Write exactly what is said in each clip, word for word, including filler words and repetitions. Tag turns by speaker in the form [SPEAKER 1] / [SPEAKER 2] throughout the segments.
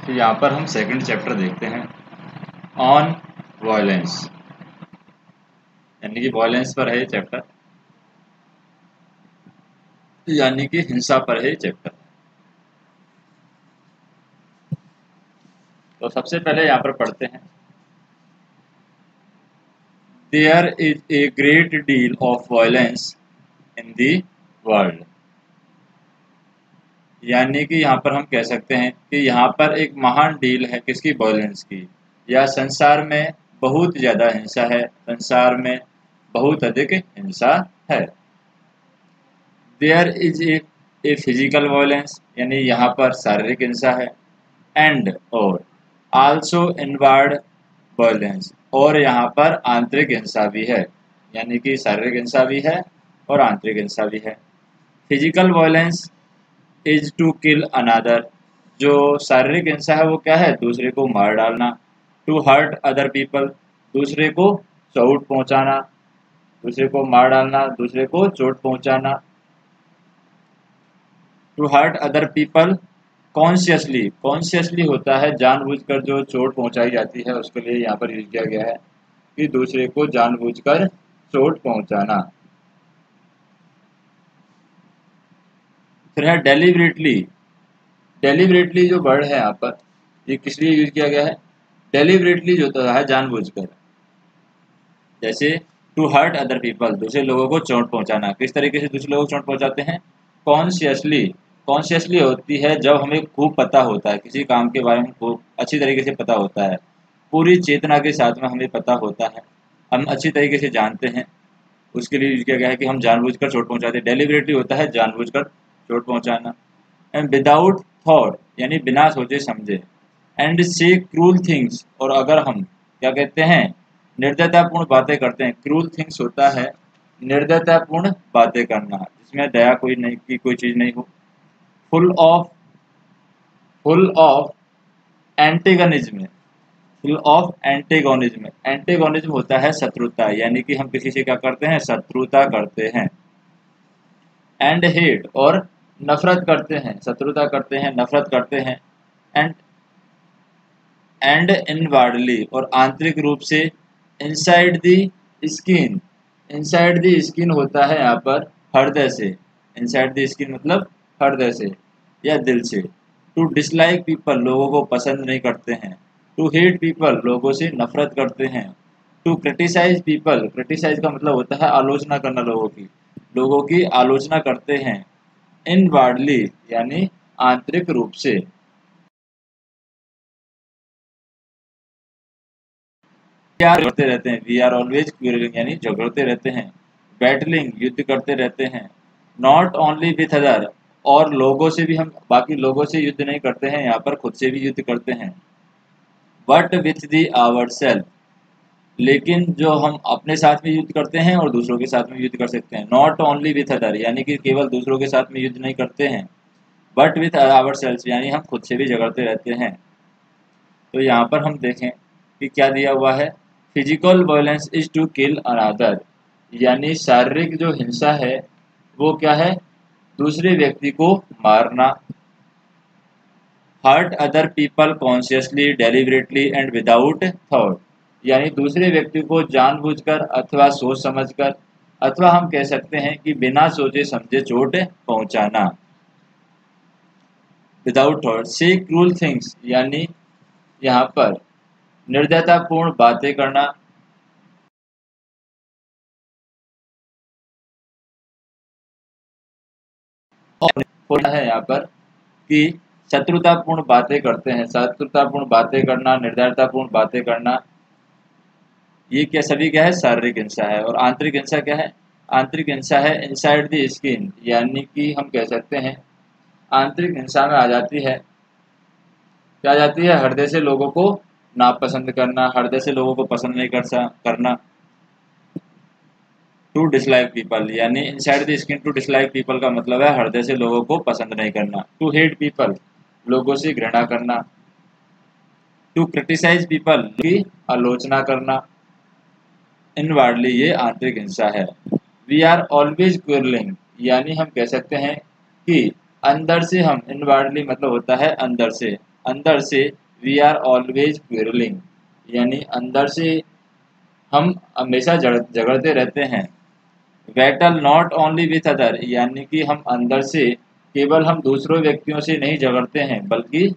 [SPEAKER 1] तो यहाँ पर हम सेकंड चैप्टर देखते हैं ऑन वायलेंस, यानी कि वायलेंस पर है ये चैप्टर, यानी कि हिंसा पर है ये चैप्टर। तो सबसे पहले यहाँ पर पढ़ते हैं, there is a great deal of violence in the world, यानी कि यहाँ पर हम कह सकते हैं कि यहाँ पर एक महान डील है किसकी, वायलेंस की, या संसार में बहुत ज़्यादा हिंसा है, संसार में बहुत अधिक हिंसा है। There is a a physical violence, यानी यहाँ पर शारीरिक हिंसा है, एंड और आल्सो इनवर्ड वायलेंस, और यहाँ पर आंतरिक हिंसा भी है, यानी कि शारीरिक हिंसा भी है और आंतरिक हिंसा भी है। Physical violence is to kill another, जो शारीरिक हिंसा है वो क्या है, दूसरे को मार डालना। टू हर्ट अदर पीपल, दूसरे को चोट पहुंचाना, दूसरे को मार डालना, दूसरे को चोट पहुंचाना। To hurt other people consciously, consciously होता है जानबूझकर जो चोट पहुंचाई जाती है, उसके लिए यहाँ पर यूज किया गया है कि दूसरे को जानबूझकर चोट पहुंचाना। फिर है डेलिबरेटली, डेलिबरेटली जो वर्ड है यहाँ पर ये किस लिए यूज किया गया है, डेलिबरेटली जो होता है जानबूझकर, जैसे टू हर्ट अदर पीपल, दूसरे लोगों को चोट पहुंचाना, किस तरीके से दूसरे लोगों को चोट पहुंचाते हैं, कॉन्शियसली, कॉन्शियसली होती है जब हमें खूब पता होता है, किसी काम के बारे में खूब अच्छी तरीके से पता होता है, पूरी चेतना के साथ में हमें पता होता है, हम अच्छी तरीके से जानते हैं, उसके लिए यूज किया गया है कि हम जानबूझकर चोट पहुंचाते हैं। डेलिबरेटली होता है जानबूझकर चोट पहुंचाना। एंड विदाउट थॉट, यानी बिना सोचे समझे। एंड से क्रूल थिंग्स, और अगर हम क्या कहते हैं, निर्दयतापूर्ण बातें करते हैं। क्रूल थिंग्स होता है निर्दयतापूर्ण बातें करना, जिसमें दया कोई नहीं की कोई चीज नहीं हो। Full of full of antagonism, full of antagonism, antagonism होता है शत्रुता, यानी कि हम किसी से क्या करते हैं, शत्रुता करते हैं। एंड हेट, और नफरत करते हैं, शत्रुता करते हैं, नफरत करते हैं। एंड एंड इनवार्डली, और आंतरिक रूप से। Inside the skin, inside the skin होता है यहाँ पर हृदय से, इनसाइड दी स्किन मतलब हृदय से या दिल से। टू डिसलाइक पीपल, लोगों को पसंद नहीं करते हैं। टू हेट पीपल, लोगों से नफरत करते हैं। टू क्रिटिसाइज पीपल, क्रिटिसाइज का मतलब होता है आलोचना करना, लोगों की लोगों की आलोचना करते हैं। इनवार्डली, यानी आंतरिक रूप से। झगड़ते रहते हैं, वी आर ऑलवेज क्यूरिंग, यानी झगड़ते रहते हैं। बैटलिंग, युद्ध करते रहते हैं। नॉट ओनली विथ अदर, और लोगों से भी, हम बाकी लोगों से युद्ध नहीं करते हैं, यहाँ पर खुद से भी युद्ध करते हैं। But with the our self, लेकिन जो हम अपने साथ में युद्ध करते हैं और दूसरों के साथ में युद्ध कर सकते हैं। नॉट ओनली विथ अदर, यानी कि केवल दूसरों के साथ में युद्ध नहीं करते हैं। बट विथ आवर सेल्फ, यानी हम खुद से भी झगड़ते रहते हैं। तो यहाँ पर हम देखें कि क्या दिया हुआ है, physical violence is to kill another, यानी शारीरिक जो हिंसा है वो क्या है, दूसरे व्यक्ति को मारना। Hurt other people consciously, deliberately and without thought, यानी दूसरे व्यक्ति को जानबूझकर अथवा सोच समझकर, अथवा हम कह सकते हैं कि बिना सोचे समझे चोट पहुंचाना। Without thought. Say cruel things, यानी यहाँ पर निर्दयतापूर्ण बातें करना। और है यहाँ पर कि शत्रुतापूर्ण बातें करते हैं, शत्रुतापूर्ण बातें करना, निर्दयतापूर्ण बातें करना, ये क्या सभी क्या है, शारीरिक हिंसा है। और आंतरिक हिंसा क्या है, आंतरिक हिंसा है इनसाइड द स्किन, यानी कि हम कह सकते हैं आंतरिक हिंसा में आ जाती है, क्या आ जाती है, हृदय से लोगों को नापसंद करना, हृदय से लोगों को पसंद नहीं कर सा करना। टू डिसलाइक पीपल, यानी inside the skin to dislike people का मतलब है हृदय से लोगों को पसंद नहीं करना। टू हेट पीपल, लोगों से घृणा करना। टू क्रिटिसाइज पीपल, की आलोचना करना। इनवार्डली, ये आंतरिक हिंसा है। वी आर ऑलवेज क्विरलिंग, यानी हम कह सकते हैं कि अंदर से हम, इनवार्डली मतलब होता है अंदर से, अंदर से वी आर ऑलवेज क्विरलिंग, यानी अंदर से हम हमेशा झगड़ते रहते हैं। Battle not only with other, यानी कि हम अंदर से केवल हम दूसरों व्यक्तियों से नहीं झगड़ते हैं बल्कि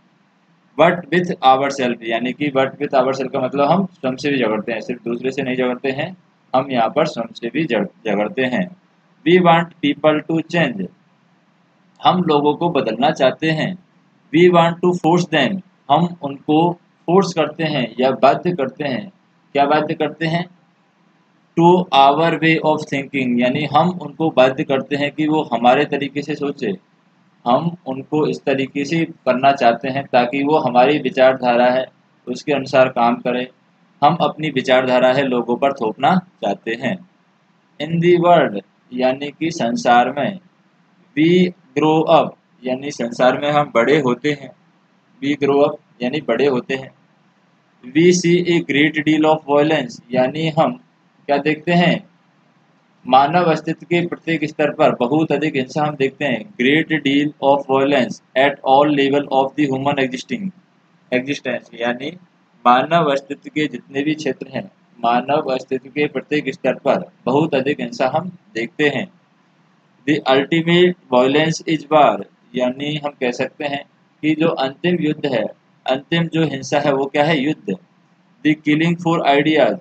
[SPEAKER 1] बट विथ आवर सेल्फ, यानी कि बट विथ आवर सेल्फ का मतलब हम स्वयं से भी झगड़ते हैं, सिर्फ दूसरे से नहीं झगड़ते हैं, हम यहाँ पर स्वयं से भी झगड़ते हैं। We want people to change, हम लोगों को बदलना चाहते हैं। We want to force them, हम उनको फोर्स करते हैं या बाध्य करते हैं। क्या बाध्य करते हैं? To our way of thinking, यानी हम उनको बाध्य करते हैं कि वो हमारे तरीके से सोचे, हम उनको इस तरीके से करना चाहते हैं ताकि वो हमारी विचारधारा है उसके अनुसार काम करे, हम अपनी विचारधारा है लोगों पर थोपना चाहते हैं। इन दी वर्ल्ड, यानी कि संसार में, वी ग्रो अप, यानी संसार में हम बड़े होते हैं, वी ग्रो अप यानी बड़े होते हैं। We see a great deal of violence, यानी हम क्या देखते हैं? मानव अस्तित्व के प्रत्येक स्तर पर बहुत अधिक हिंसा हम देखते हैं। Great deal of violence at all level of the human existing existence, यानी मानव अस्तित्व के जितने भी क्षेत्र हैं, मानव अस्तित्व के प्रत्येक स्तर पर बहुत अधिक हिंसा हम देखते हैं। The ultimate violence is war, यानी हम कह सकते हैं कि जो अंतिम युद्ध है, अंतिम जो हिंसा है वो क्या है? युद्ध। द किलिंग फॉर आइडियाज,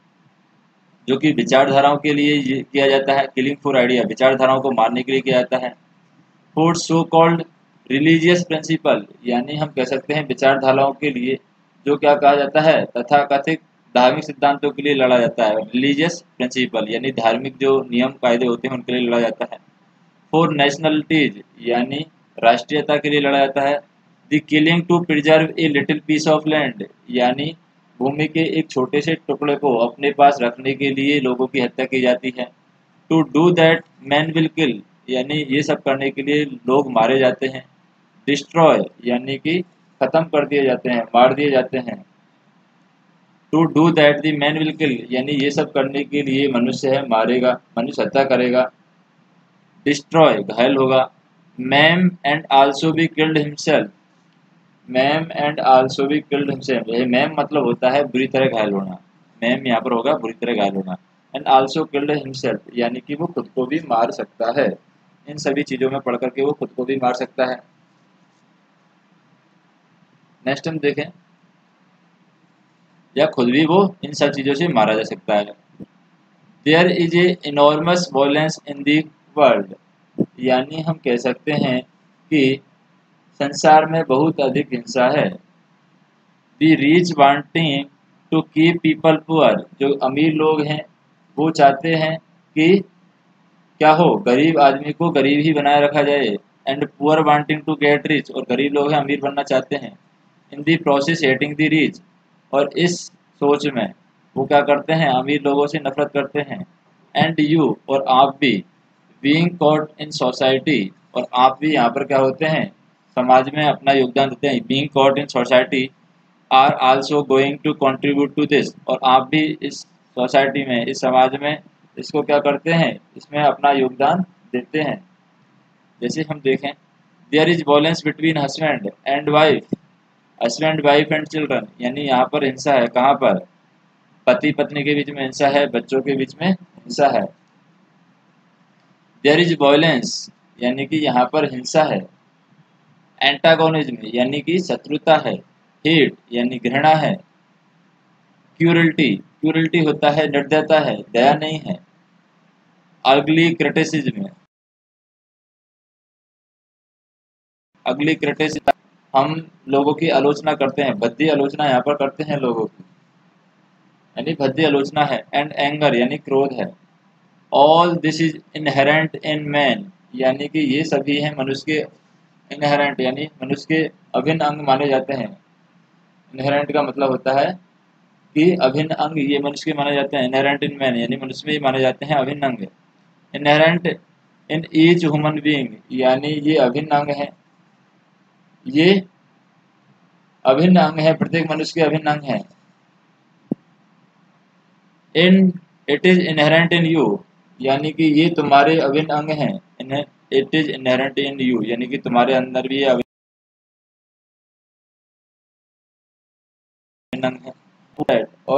[SPEAKER 1] जो कि विचारधाराओं के लिए किया जाता है, किलिंग फॉर आइडिया, विचारधाराओं को मारने के लिए किया जाता है। For so called religious principle, यानी हम कह सकते हैं विचारधाराओं के लिए जो क्या कहा जाता है? तथाकथित धार्मिक सिद्धांतों के लिए लड़ा जाता है। रिलीजियस प्रिंसिपल यानी धार्मिक जो नियम कायदे होते हैं उनके लिए लड़ा जाता है। फॉर नेशनलिटीज, यानी राष्ट्रीयता के लिए लड़ा जाता है। The killing to preserve a little piece of land, यानी भूमि के एक छोटे से टुकड़े को अपने पास रखने के लिए लोगों की हत्या की जाती है। To do that man will kill, यानी ये सब करने के लिए लोग मारे जाते हैं। डिस्ट्रॉय, यानी कि खत्म कर दिए जाते हैं, मार दिए जाते हैं। To do that the man will kill, यानी ये सब करने के लिए मनुष्य है मारेगा, मनुष्य हत्या करेगा। डिस्ट्रॉय घायल होगा। Maim and also be killed himself, maim and also be killed himself, ये मैम मतलब होता है बुरी तरह घायल होना, मैम यहाँ पर होगा बुरी तरह घायल होना। एंड आल्सो किल्ड हिमसेल्फ, यानी कि वो खुद को भी मार सकता है, इन सभी चीज़ों में पढ़ करके वो खुद को भी मार सकता है। नेक्स्ट हम देखें, या खुद भी वो इन सब चीज़ों से मारा जा सकता है। There is a enormous violence in the world, यानी हम कह सकते हैं कि संसार में बहुत अधिक हिंसा है। The rich wanting to keep people poor, जो अमीर लोग हैं वो चाहते हैं कि क्या हो? गरीब आदमी को गरीब ही बनाए रखा जाए। And poor wanting to get rich, और गरीब लोग हैं अमीर बनना चाहते हैं। In the process hating the rich, और इस सोच में वो क्या करते हैं? अमीर लोगों से नफरत करते हैं। एंड यू, और आप भी, बीइंग कॉट इन सोसाइटी, और आप भी यहाँ पर क्या होते हैं? समाज में अपना योगदान देते हैं। Being caught in society are also going to contribute to this, और आप भी इस सोसाइटी में, इस समाज में इसको क्या करते हैं? इसमें अपना योगदान देते हैं। जैसे हम देखें, there is violence between husband and wife, husband wife and children, यानी यहाँ पर हिंसा है। कहाँ पर? पति पत्नी के बीच में हिंसा है, बच्चों के बीच में हिंसा है। देयर इज वायलेंस, यानी कि यहाँ पर हिंसा है। एंटागोनिज्म, यानी कि शत्रुता है। हेट, यानी घृणा है। क्यूरल्टी, क्यूरल्टी होता है निर्दयता है, दया नहीं है। अगली क्रिटिसिज्म, अगली क्रिटिसिज्म, हम लोगों की आलोचना करते हैं, भद्दी आलोचना यहाँ पर करते हैं लोगों की, यानी भद्दी आलोचना है। एंड एंगर, यानी क्रोध है। All this is inherent in man, यानी कि ये सभी हैं मनुष्य के इनहेरेंट, यानी मनुष्य के अभिन्न अंग माने जाते हैं। इनहेरेंट का मतलब होता है कि अभिन्न अंग, ये मनुष्य के माने जाते हैं। इनहेरेंट इन मैन, यानी मनुष्य में ही माने जाते हैं अभिन्न अंग। Inherent in each human being, यानी ये अभिन्न अंग है, ये अभिन्न अंग है, प्रत्येक मनुष्य के अभिन्न अंग है। In it is inherent in you, यानी कि ये तुम्हारे अभिन्न अंग हैं। It is inherent in you, यानी कि तुम्हारे अंदर भी ये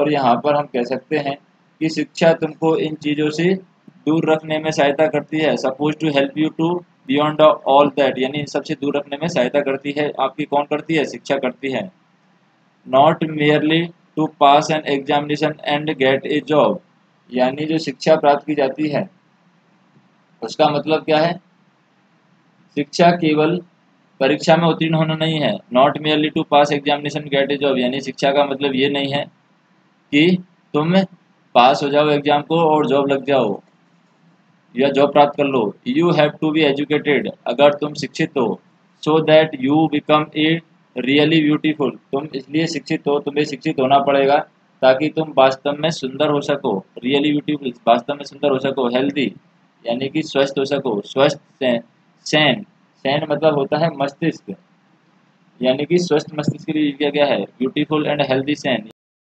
[SPEAKER 1] और यहाँ पर हम कह सकते हैं कि शिक्षा तुमको इन चीज़ों से दूर रखने में सहायता करती है। Suppose to help you to beyond all that, यानी इन सबसे दूर रखने में सहायता करती है। आपकी कौन करती है? शिक्षा करती है। Not merely to pass an examination and get a job, यानी जो शिक्षा प्राप्त की जाती है उसका मतलब क्या है? शिक्षा केवल परीक्षा में उत्तीर्ण होना नहीं है। Not merely to pass examination get a job, यानी शिक्षा का मतलब ये नहीं है कि तुम पास हो जाओ एग्जाम को और जॉब लग जाओ या जॉब प्राप्त कर लो। You have to be educated, अगर तुम शिक्षित हो, so that you become a really beautiful, तुम इसलिए शिक्षित हो, तुम्हें शिक्षित होना पड़ेगा ताकि तुम वास्तव में सुंदर हो सको। रियली ब्यूटीफुल, वास्तव में सुंदर हो सको। हेल्दी, यानी कि स्वस्थ हो सको। स्वस्थ सैन, सैन मतलब होता है मस्तिष्क, यानी कि स्वस्थ मस्तिष्क के लिए किया गया है। ब्यूटीफुल एंड हेल्दी सैन,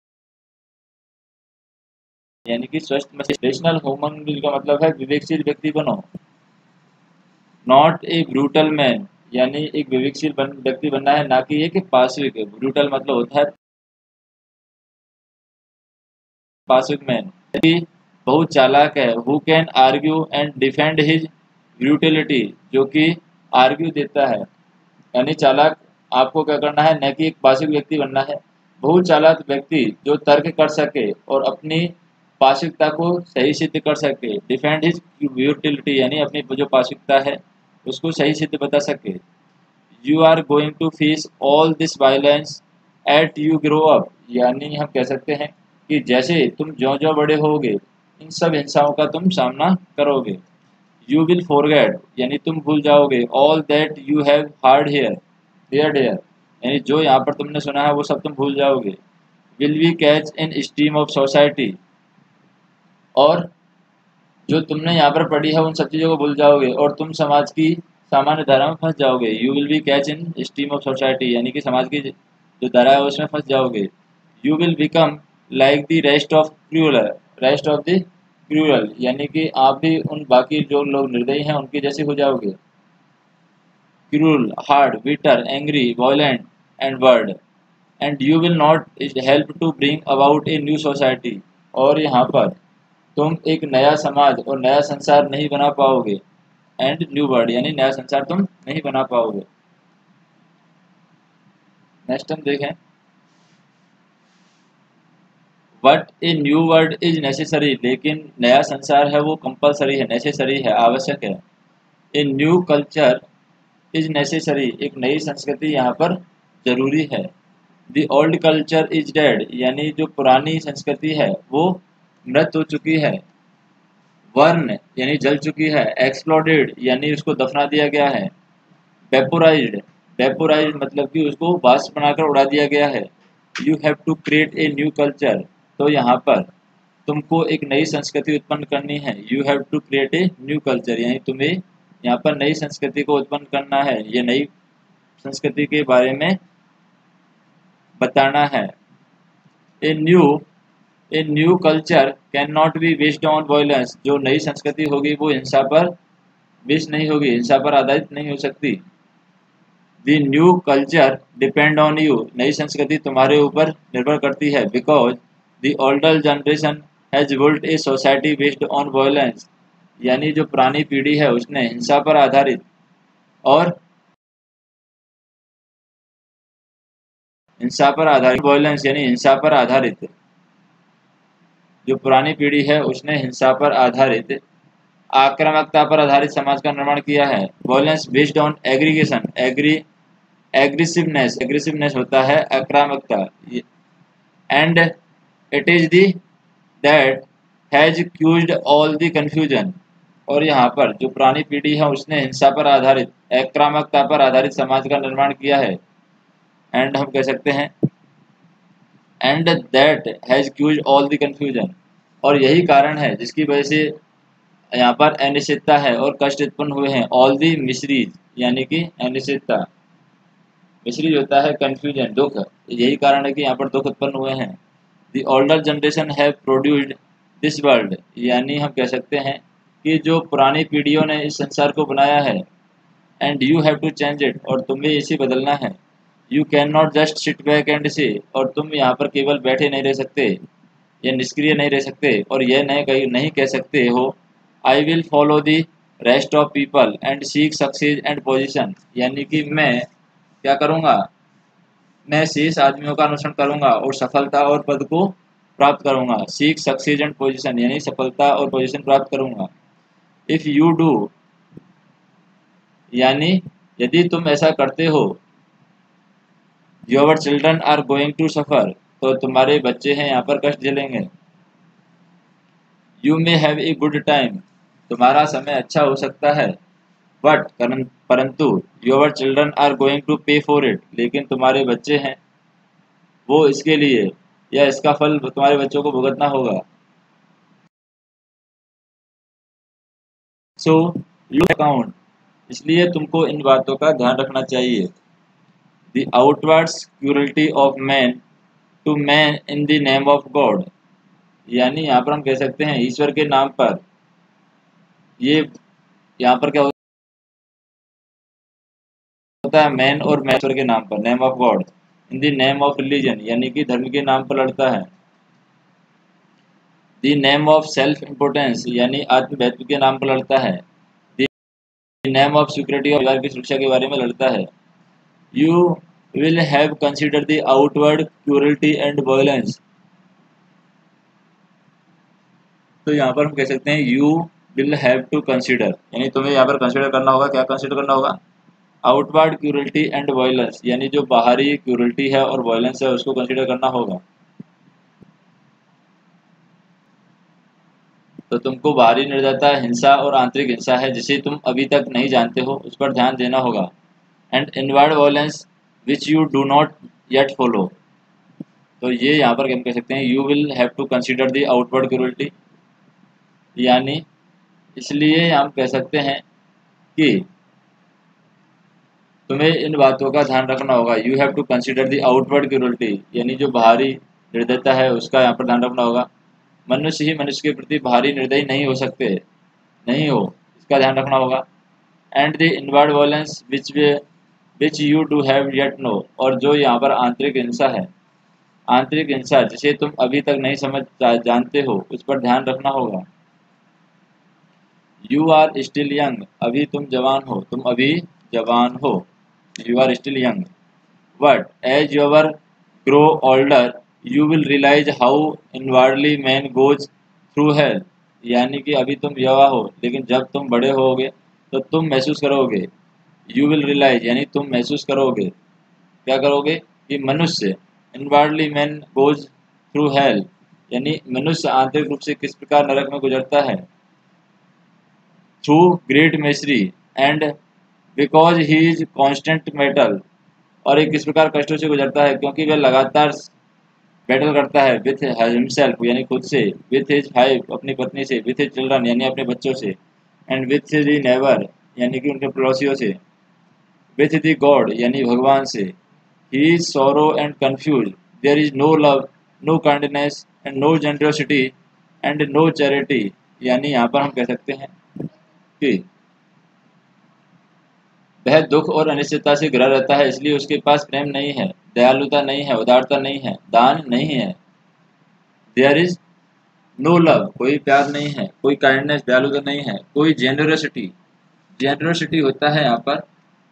[SPEAKER 1] यानी कि स्वस्थ मस्तिष्क। रेशनल ह्यूमन का मतलब है विवेकशील व्यक्ति बनो। नॉट ए ब्रूटल मैन, यानी एक विवेकशील बन, व्यक्ति बनना है, ना कि एक पाशविक। ब्रूटल मतलब होता है पाशविक मैन, कि बहुत चालाक है। Who can argue and defend his brutality, जो कि आर्ग्यू देता है, यानी चालाक आपको क्या करना है, न कि एक पाशविक व्यक्ति बनना है। बहुत चालाक व्यक्ति जो तर्क कर सके और अपनी पाशविकता को सही सिद्ध कर सके। डिफेंड हिज ब्यूटिलिटी, यानी अपनी जो पाशविकता है उसको सही सिद्ध बता सके। You are going to face all this violence at you grow up, यानी हम कह सकते हैं कि जैसे तुम ज्यो ज्यो बड़े होगे इन सब हिंसाओं का तुम सामना करोगे। यू विल फॉरगेट, यानी तुम भूल जाओगे। All that you have hard here here here, यानी जो यहाँ पर तुमने सुना है वो सब तुम भूल जाओगे। Will we catch in stream of society, और जो तुमने यहाँ पर पढ़ी है उन सब चीज़ों को भूल जाओगे और तुम समाज की सामान्य धारा में फंस जाओगे। You will be catch in stream of society, यानी कि समाज की जो धारा है उसमें फंस जाओगे। You will become like the rest of cruel, rest of the cruel, यानी कि आप भी उन बाकी जो लोग निर्दयी हैं उनके जैसे हो जाओगे। Cruel, hard, bitter, angry, violent and word, and you will not help to bring about a new society, और यहाँ पर तुम एक नया समाज और नया संसार नहीं बना पाओगे। एंड न्यू वर्ल्ड, यानी नया संसार तुम नहीं बना पाओगे। नेक्स्ट हम देखें, but a new world is necessary, लेकिन नया संसार है वो कंपलसरी है, नेसेसरी है, आवश्यक है। A new culture is necessary, एक नई संस्कृति यहाँ पर जरूरी है। The old culture is dead, यानी जो पुरानी संस्कृति है वो मृत हो चुकी है। वर्न, यानी जल चुकी है। एक्सप्लोडेड, यानी उसको दफना दिया गया है। वेपोराइज्ड, वेपोराइज्ड मतलब कि उसको वाष्प बनाकर उड़ा दिया गया है। You have to create a new culture, तो यहाँ पर तुमको एक नई संस्कृति उत्पन्न करनी है। You have to create a new culture, यानी तुम्हें यहाँ पर नई संस्कृति को उत्पन्न करना है, ये नई संस्कृति के बारे में बताना है। A new a new culture can not be based on violence, जो नई संस्कृति होगी वो हिंसा पर बेस्ड नहीं होगी, हिंसा पर आधारित नहीं हो सकती। The new culture depend on you, नई संस्कृति तुम्हारे ऊपर निर्भर करती है। Because the older generation has built a society based on violence, यानी जो पुरानी पीढ़ी है उसने हिंसा पर आधारित और हिंसा पर आधारित वायलेंस यानी हिंसा पर आधारित, जो पुरानी पीढ़ी है उसने हिंसा पर आधारित आक्रामकता पर आधारित समाज का निर्माण किया है। Violence based on aggregation, agree aggressiveness, aggressiveness होता है आक्रामकता। And it is the that has caused all the confusion, और यहाँ पर जो पुरानी पीढ़ी है उसने हिंसा पर आधारित आक्रामकता पर आधारित समाज का निर्माण किया है। एंड हम कह सकते हैं and that has caused all the confusion, और यही कारण है जिसकी वजह से यहाँ पर अनिश्चितता है और कष्ट उत्पन्न हुए हैं। ऑल दी मिसरीज, यानी कि अनिश्चितता, मिसरीज होता है कंफ्यूजन, दुख, यही कारण है कि यहाँ पर दुख उत्पन्न हुए हैं। The older generation have produced this world, यानी हम कह सकते हैं कि जो पुरानी पीढ़ियों ने इस संसार को बनाया है। And you have to change it, और तुम्हें इसे बदलना है। You can not just sit back and say, और तुम यहाँ पर केवल बैठे नहीं रह सकते। या निष्क्रिय नहीं रह सकते और यह नहीं कहीं नहीं कह सकते हो I will follow the rest of people and seek success and position, यानी कि मैं क्या करूँगा, मैं शेष आदमियों का अनुसरण करूँगा और सफलता और पद को प्राप्त करूँगा। सीक सक्सेस एंड पोजीशन यानी सफलता और पोजीशन प्राप्त करूँगा। इफ़ यू डू यानी यदि तुम ऐसा करते हो, your children are going to suffer तो तुम्हारे बच्चे हैं यहाँ पर कष्ट झेलेंगे। You may have a good time तुम्हारा समय अच्छा हो सकता है, बट परंतु your children are going to pay for it लेकिन तुम्हारे बच्चे हैं वो इसके लिए या इसका फल तुम्हारे बच्चों को भुगतना होगा। सो यू अकाउंट इसलिए तुमको इन बातों का ध्यान रखना चाहिए। The outwards cruelty of man to man in the name of God, यानी यहाँ पर हम कह सकते हैं ईश्वर के नाम पर, ये यहाँ पर क्या होता है, मैन और मैन ईश्वर के नाम पर, name of God in the name of religion यानी कि धर्म के नाम पर लड़ता है। The name of self importance यानी आत्मवैत्व के नाम पर लड़ता है। द नेम ऑफ सिक्योरिटी और परिवार की सुरक्षा के बारे में लड़ता है। You will have consider the outward cruelty and violence, तो यहाँ पर हम कह सकते हैं you will have to consider यानी तुम्हें यहाँ पर कंसिडर करना होगा। क्या कंसिडर करना होगा? आउटवर्ड क्रूरल्टी एंड वायलेंस यानी जो बाहरी क्रूरल्टी है और वायलेंस है उसको कंसिडर करना होगा। तो तुमको बाहरी निर्दयता, हिंसा और आंतरिक हिंसा है जिसे तुम अभी तक नहीं जानते हो उस पर ध्यान देना होगा। And inward violence which you do not yet follow, तो ये यहाँ पर हम कह सकते हैं you will have to consider the outward cruelty, यानी इसलिए हम कह सकते हैं कि तुम्हें इन बातों का ध्यान रखना होगा। You have to consider the outward cruelty यानी जो बाहरी निर्दयता है उसका यहाँ पर ध्यान रखना होगा। मनुष्य ही मनुष्य के प्रति बाहरी निर्दयी नहीं हो सकते, नहीं हो, इसका ध्यान रखना होगा। And the inward violence which which you do have yet know, और जो यहाँ पर आंतरिक हिंसा है, आंतरिक हिंसा जिसे तुम अभी तक नहीं समझ जानते हो उस पर ध्यान रखना होगा। यू आर स्टिल यंग अभी तुम जवान हो, तुम अभी जवान हो, you are still young. But as your grow older you will realise how inwardly man goes through hell, यानी कि अभी तुम युवा हो लेकिन जब तुम बड़े होगे तो तुम महसूस करोगे। यू विल रियलाइज यानी तुम महसूस करोगे, क्या करोगे कि मनुष्य inwardly man goes through hell यानी मनुष्य आंतरिक रूप से किस प्रकार नरक में गुजरता है। Through great misery and because he is constant metal, और एक किस प्रकार कष्टों से गुजरता है क्योंकि वह लगातार बैटल करता है विथ हिमसेल्फ यानी खुद से, विथ हिज वाइफ अपनी पत्नी से, विथ हिज चिल्ड्रन यानी अपने बच्चों से, एंड विथ दी नेबर यानी कि उनके पड़ोसियों से, विथ दी गॉड यानी भगवान से। He is sorrow and confuse there is no love no kindness and no generosity and no charity, यानी यहाँ पर हम कह सकते हैं कि वह दुख और अनिश्चितता से घिरा रहता है इसलिए उसके पास प्रेम नहीं है, दयालुता नहीं है, उदारता नहीं है, दान नहीं है। देयर इज नो लव कोई प्यार नहीं है, कोई काइंडनेस दयालुता नहीं है, कोई जेनरसिटी, जेनरसिटी होता है यहाँ पर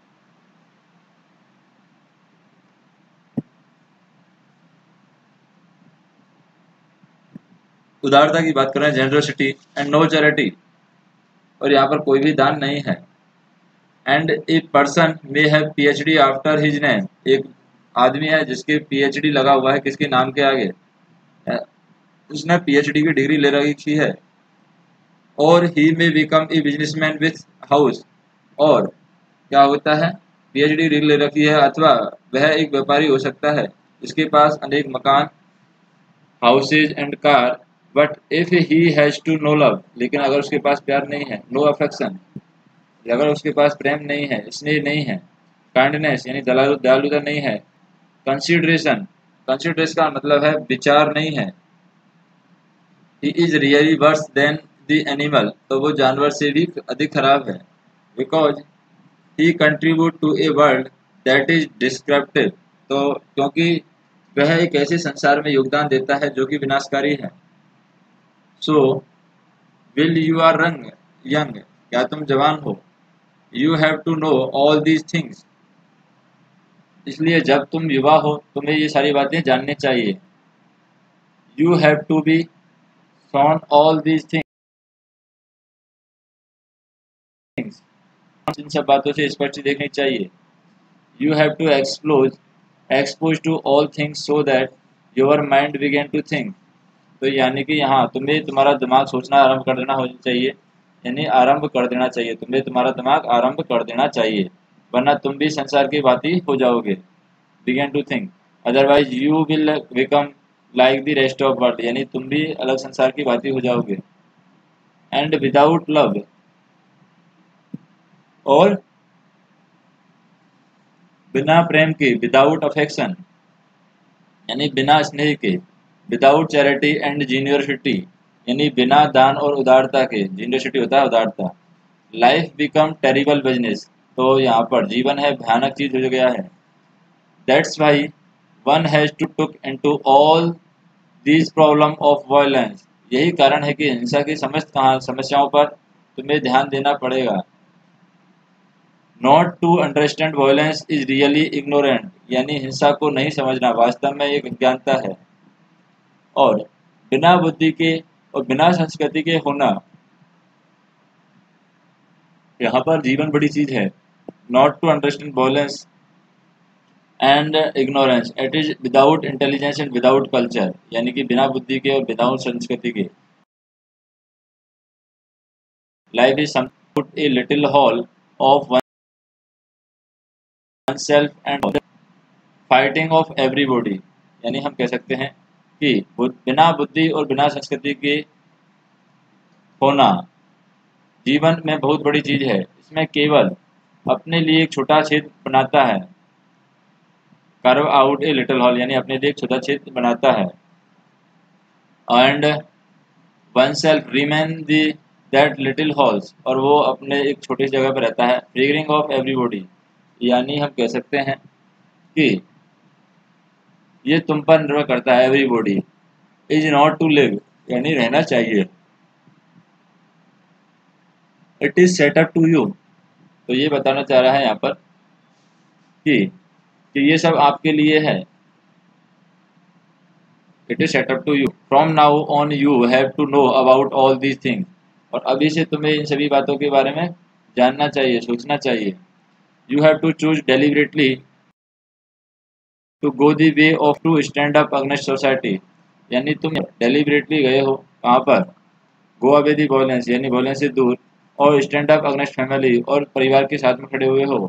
[SPEAKER 1] उदारता की बात कर रहे हैं, जेनरसिटी एंड नो चैरिटी, और यहाँ पर कोई भी दान नहीं है। And a person may have PhD after his name, एक आदमी है जिसके पीएचडी लगा हुआ है किसके नाम के आगे, उसने पीएचडी की डिग्री ले रखी है। और he may become a businessman with house, और क्या होता है पीएचडी डिग्री ले रखी है अथवा वह एक व्यापारी हो सकता है जिसके पास अनेक मकान, houses and car, but if he has to know love, लेकिन अगर उसके पास प्यार नहीं है, नो अफेक्शन अगर उसके पास प्रेम नहीं है, स्नेह नहीं है, काइंडनेस यानी दयालुता नहीं है, कंसिडरेशन, कंसिडरेशन का मतलब है विचार नहीं है, he is really worse than the animal, तो वो जानवर से भी अधिक खराब है। Because he contribute to a world that is disruptive, तो क्योंकि वह एक ऐसे संसार में योगदान देता है जो कि विनाशकारी है। So will you are rang young, क्या तुम जवान हो? You have to know all these things, इसलिए जब तुम युवा हो तुम्हें ये सारी बातें जाननी चाहिए। You have to be shown all these things, इन सब बातों से स्पष्ट देखनी चाहिए। You have to explore expose to all things so that your mind begin to think, तो यानी कि यहाँ तुम्हें तुम्हारा दिमाग सोचना आरंभ कर देना हो चाहिए, यानी आरंभ कर देना चाहिए, तुम्हें तुम्हारा दिमाग आरंभ कर देना चाहिए, वरना तुम भी संसार की भांति हो जाओगे। Begin to think otherwise you will become like the rest of world, यानी तुम भी अलग संसार की भांति हो जाओगे। एंड विदाउट लव, और बिना प्रेम के, विदाउट अफेक्शन यानी बिना स्नेह के, विदाउट चैरिटी एंड जीनियरसिटी यानी बिना दान और उदारता के, जीनियरसिटी होता है उदारता, लाइफ बिकम टेरिबल बिजनेस, तो यहाँ पर जीवन है भयानक चीज हो गया है। That's why one has to took into all these problem of violence, यही कारण है कि हिंसा की समस्त कहा समस्याओं पर तुम्हें ध्यान देना पड़ेगा। Not to understand violence is really ignorant, यानी हिंसा को नहीं समझना वास्तव में एक अज्ञानता है। और बिना बुद्धि के और बिना संस्कृति के होना, यहाँ पर जीवन बड़ी चीज है। Not to understand violence and ignorance, it is without intelligence and without culture, यानी कि बिना बुद्धि के और विदाउट संस्कृति के। Life is something a little hole of one self and fighting of everybody, यानी हम कह सकते हैं कि बिना बुद्धि और बिना संस्कृति के होना जीवन में बहुत बड़ी चीज है। इसमें केवल अपने लिए एक छोटा क्षेत्र बनाता है, carve out a little hole, यानी अपने लिए एक छोटा क्षेत्र बनाता है। And one self remain the that little holes, और वो अपने एक छोटी सी जगह पर रहता है। फिगरिंग ऑफ एवरीबॉडी, यानी हम कह सकते हैं कि ये तुम पर निर्भर करता है। Everybody is not to live, यानी रहना चाहिए। It is set up to you, तो ये बताना चाह रहा है यहाँ पर कि, कि ये सब आपके लिए है। It is set up to you, from now on you have to know about all these things, और अभी से तुम्हें इन सभी बातों के बारे में जानना चाहिए, सोचना चाहिए। You have to choose deliberately to go the way of to stand up against society, यानी तुम डेलिबरेटली गए हो कहाँ पर, गो अवे दी वॉयलेंस, यानी वॉयलेंस से दूर, और स्टैंड अप अगेंस्ट फैमिली, और परिवार के साथ में खड़े हुए हो।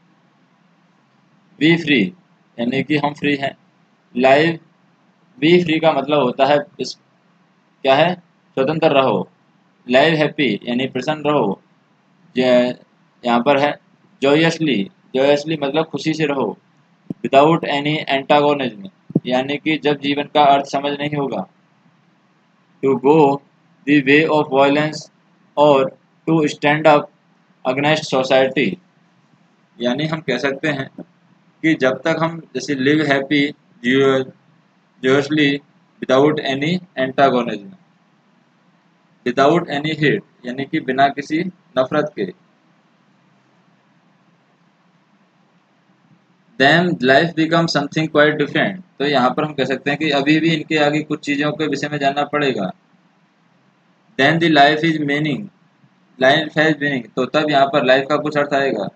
[SPEAKER 1] बी फ्री, यानी कि हम फ्री हैं। लाइव, बी फ्री का मतलब होता है इस, क्या है, स्वतंत्र रहो। लाइव हैप्पी, यानी प्रसन्न रहो। यहाँ पर है जॉयसली, जॉयसली मतलब खुशी से रहो। विदाउट एनी एंटागोनिज्म, यानी कि जब जीवन का अर्थ समझ नहीं होगा। To go the way of violence, और to stand up against society, यानी हम कह सकते हैं कि जब तक हम जैसे live happy joyously without any antagonism, without any hate, यानी कि बिना किसी नफरत के। Then life become something quite different, तो यहाँ पर हम कह सकते हैं कि अभी भी इनके आगे कुछ चीज़ों के विषय में जानना पड़ेगा। Then the life is meaning, life has meaning, तो तब यहाँ पर लाइफ का कुछ अर्थ आएगा।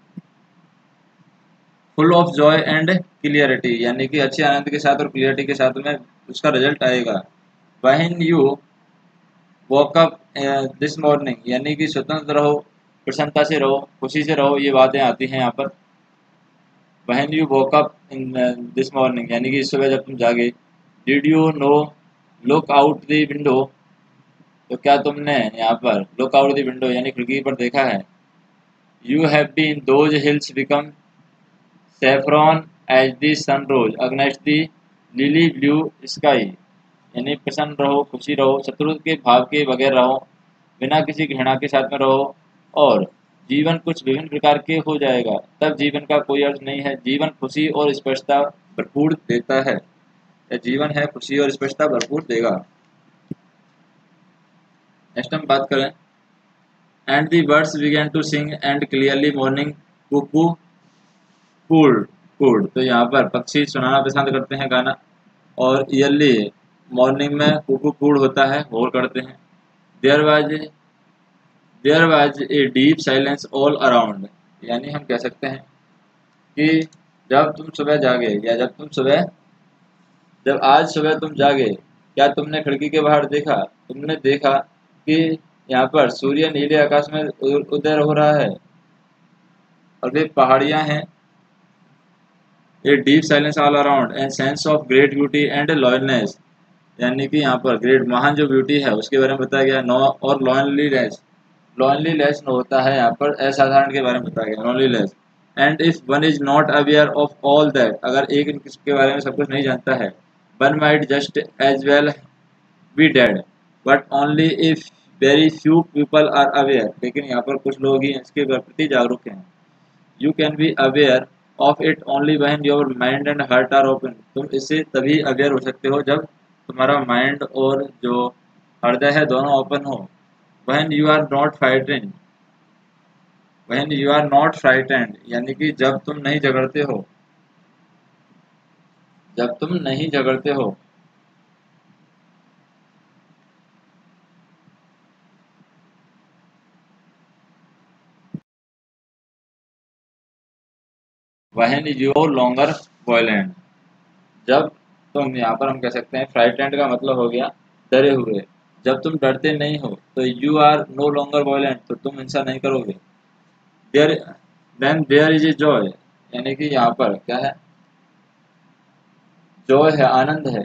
[SPEAKER 1] Full of joy and clarity, यानी कि अच्छे आनंद के साथ और क्लियरिटी के साथ में उसका रिजल्ट आएगा। When you walk up this morning, यानी कि स्वतंत्र रहो, प्रसन्नता से रहो, खुशी से रहो, ये बातें आती हैं यहाँ पर। When you walk up in this morning, यानी कि इस सुबह जब तुम जागे। Did you no look out the window, तो क्या तुमने यहाँ पर लुक आउट द विंडो यानी खिड़की पर देखा है। You have been those hills become saffron as the sun rose against the lily blue sky, यानी प्रसन्न रहो, खुशी रहो, शत्रु के भाव के बगैर रहो, बिना किसी घृणा के साथ में रहो, और जीवन कुछ विभिन्न प्रकार के हो जाएगा, तब जीवन का कोई अर्थ नहीं है। जीवन खुशी और स्पष्टता भरपूर देता है, या जीवन है खुशी और स्पष्टता भरपूर देगा। नेक्स्ट हम बात करें, and the birds begin to sing and clearly morning cuckoo cooed cooed. तो यहाँ पर पक्षी सुनाना पसंद करते हैं गाना, और ईयरली मॉर्निंग में कुकू कूड होता है, होर करते हैं। There was there was a deep silence all around. यानी हम कह सकते हैं कि जब तुम सुबह जागे, या जब तुम सुबह जब आज सुबह तुम जागे, क्या तुमने खिड़की के बाहर देखा? तुमने देखा कि यहाँ पर सूर्य नीले आकाश में उ- उदय हो रहा है, और वे पहाड़ियाँ हैं। A deep silence all around and sense of great beauty and loneliness. यानी कि यहाँ पर ग्रेट महान जो ब्यूटी है उसके बारे में बताया गया। नो और लॉनलीनेस, लॉनलीनेस होता है यहाँ पर असाधारण के बारे में बताया गया, loneliness. And if one is not aware of all that, अगर एक इसके बारे में सब कुछ नहीं जानता है, one might just as well be dead, but only if very few people are aware. लेकिन यहाँ पर कुछ लोग ही इसके प्रति जागरूक हैं। You can be aware of it only when your mind and heart are open. तुम इससे तभी अवेयर हो सकते हो जब तुम्हारा माइंड और जो हृदय है दोनों ओपन हो। When you are not frightened when you are not frightened यानी कि जब तुम नहीं झगड़ते हो, जब तुम नहीं झगड़ते हो। व्हेन यू लॉन्गर वॉयलेंट, जब तुम, यहाँ पर हम कह सकते हैं फ्राइटेंड का मतलब हो गया डरे हुए। जब तुम डरते नहीं हो तो you are no longer violent, तो तुम हिंसा नहीं करोगे। There then there is a joy, यानी कि यहाँ पर क्या है, जॉय है, आनंद है।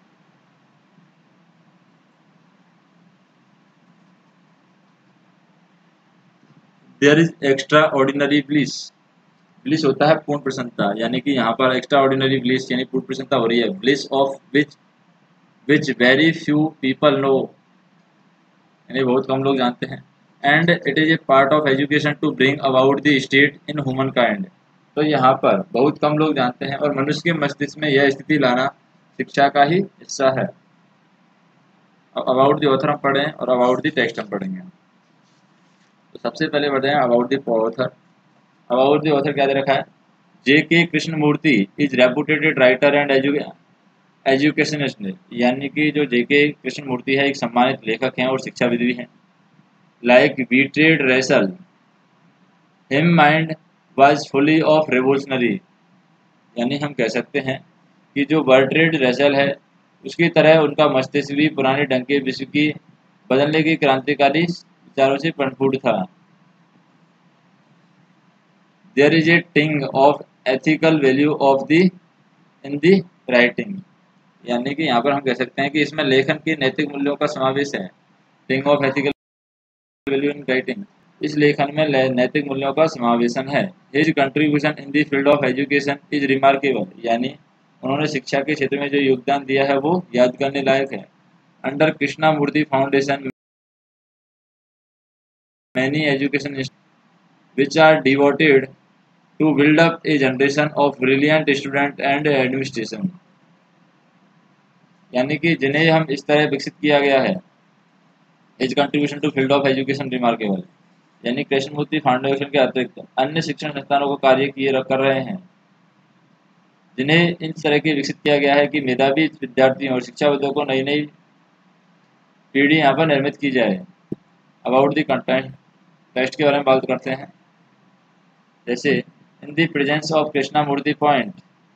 [SPEAKER 1] There is extraordinary bliss, bliss होता है पूर्ण प्रसन्नता, यानी कि यहाँ पर एक्स्ट्रा ऑर्डिनरी ब्लिस यानी पूर्ण प्रसन्नता हो रही है। Bliss of which which very few people know, यानी बहुत कम लोग जानते हैं। And it is a part of education to bring about the state in humankind. तो यहाँ पर बहुत कम लोग जानते हैं, और मनुष्य के मस्तिष्क में यह स्थिति लाना शिक्षा का ही हिस्सा है। अब अबाउट द ऑथर हम पढ़ें और अबाउट द टेक्स्ट हम पढ़ेंगे। तो सबसे पहले बढ़ते हैं about the author. About the author क्या दे रखा है, J K Krishnamurti is reputed writer and educationist. यानी कि जो जे के कृष्णमूर्ति है एक सम्मानित लेखक हैं और शिक्षाविद भी हैं। Like Bertrand Russell him mind was fully of revolutionary, यानी हम कह सकते हैं कि जो बर्ट्रेड रसेल है उसकी तरह उनका मस्तिष्क भी पुराने ढंग के विश्व की बदलने की क्रांतिकारी विचारों से परिपूर्ण था। There is a tinge of ethical value of the in the writing, यानी कि यहाँ पर हम कह सकते हैं कि इसमें लेखन के नैतिक मूल्यों का समावेश है। Tinge of ethical value in writing, इस लेखन में नैतिक मूल्यों का समावेशन है। His contribution in the field of education is remarkable, यानी उन्होंने शिक्षा के क्षेत्र में जो योगदान दिया है वो याद करने लायक है। Under Krishnamurti foundation many education which are devoted to build up a generation of brilliant student and administration, यानी कि जिन्हें हम इस तरह विकसित किया गया है। His contribution to field of education remarkable, यानी कृष्णमूर्ति फाउंडेशन के अतिरिक्त अन्य शिक्षण संस्थानों को कार्य किए कर रहे हैं जिन्हें इन तरह के विकसित किया गया है कि मेधावी विद्यार्थियों और शिक्षाविदों को नई नई पीढ़ी यहाँ पर निर्मित की जाए। अबाउट द कंटेंट, टेक्स्ट के बारे में बात करते हैं। जैसे in the presence of Krishnamurti point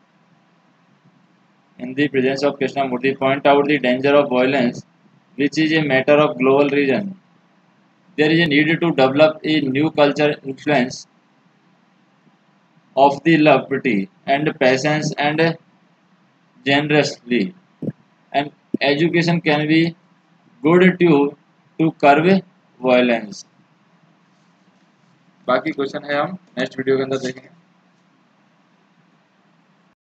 [SPEAKER 1] in the presence of Krishnamurti point out the danger of violence which is a matter of global region. There is a need to develop a new culture influence of the love, pity, and patience and generously. And education can be good tool to curb violence. बाकी question है हम next video के अंदर देखेंगे।